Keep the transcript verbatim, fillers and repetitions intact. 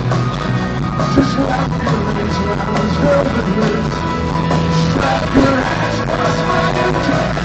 Just wrap your legs around his velvet lips. Strap your ass across my empty